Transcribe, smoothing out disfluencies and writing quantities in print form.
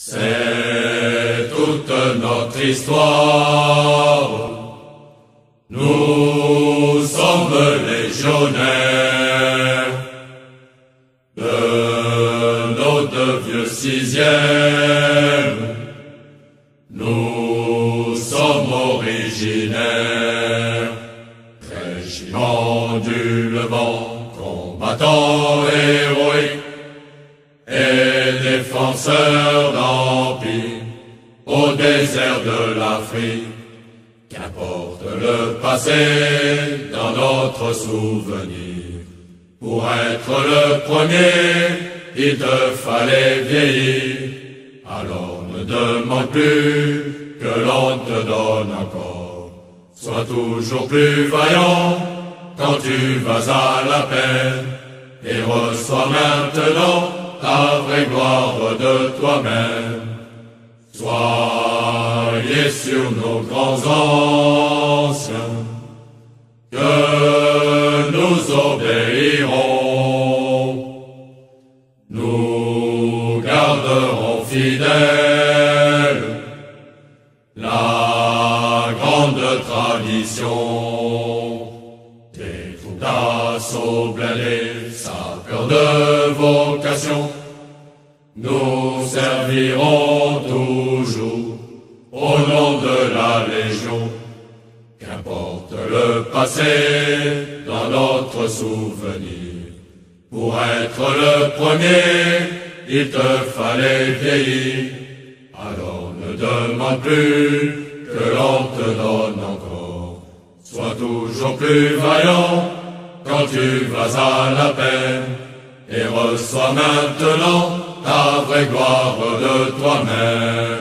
C'est toute notre histoire. Nous sommes légionnaires de nos deux vieux sixièmes. Nous sommes originaires, régiment du Levant, combattants héroïques et défenseurs d'empire au désert de l'Afrique. Qu'importe le passé dans notre souvenir, pour être le premier, il te fallait vieillir. Alors ne demande plus que l'on te donne encore. Sois toujours plus vaillant quand tu vas à la peine, et reçois maintenant ta vraie gloire de toi-même. Soyez sur nos grands anciens, que nous obéirons. Nous garderons fidèles la grande tradition des troupes d'assaut blindées, sapeurs de vocation. Nous servirons toujours au nom de la Légion. Qu'importe le passé dans notre souvenir, pour être le premier, il te fallait vieillir. Alors ne demande plus que l'on te donne encore. Sois toujours plus vaillant quand tu vas à la peine, et reçois maintenant ta vraie gloire de toi-même.